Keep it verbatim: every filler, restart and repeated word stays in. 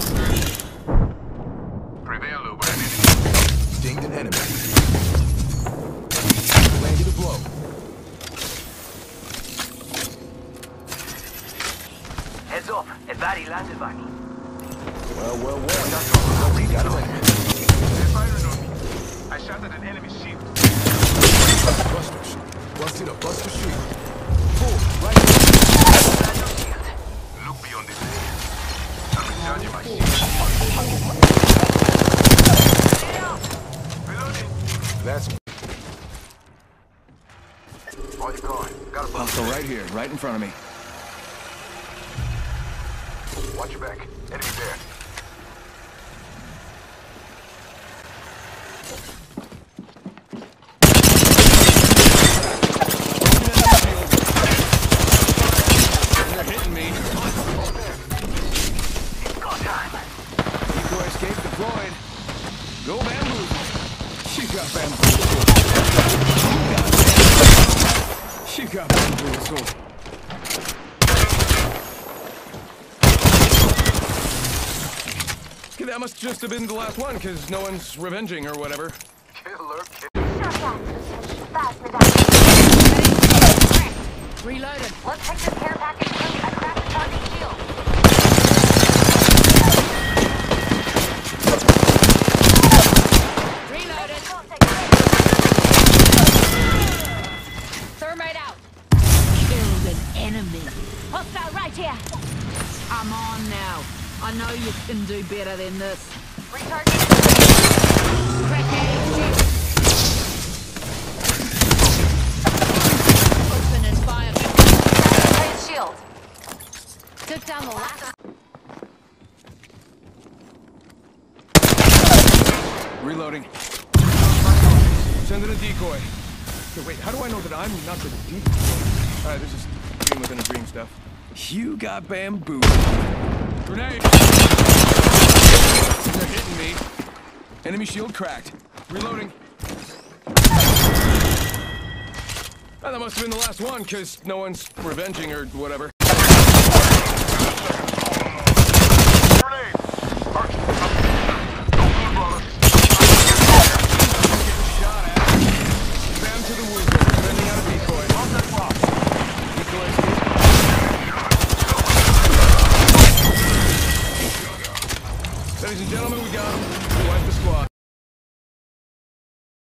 Prevail over an enemy. Dinged an enemy. Landed a blow. Heads up, a baddie landed back. Well, well, well. We got him. They're firing on me. I shot at an enemy shield. Busters. Busted a buster shield. Full, right here. Look beyond this area. I'm recharging my shield. Reloading. That's On your car. Got a hostile right here, right in front of me. Watch your back. Enemy there. They're hitting me. Decoy escape deployed. Go bamboozle. She got bamboozled. She got bamboozled. Okay, that must just have been the last one, because no one's revenging or whatever. Killer, killer. Reloaded. Let's take this care package through. I cracked the target shield. Reloaded. Thermite out. Killed an enemy. Hostile right here. I'm on now. I know you can do better than this. Recharging. Open and fire. Target shield. Took down the last. Reloading. Send in a decoy. Okay, wait, how do I know that I'm not the decoy? Alright, this is dream within a dream stuff. You got bamboozled. Grenade! They're hitting me. Enemy shield cracked. Reloading. Oh, that must have been the last one, because no one's revenging or whatever.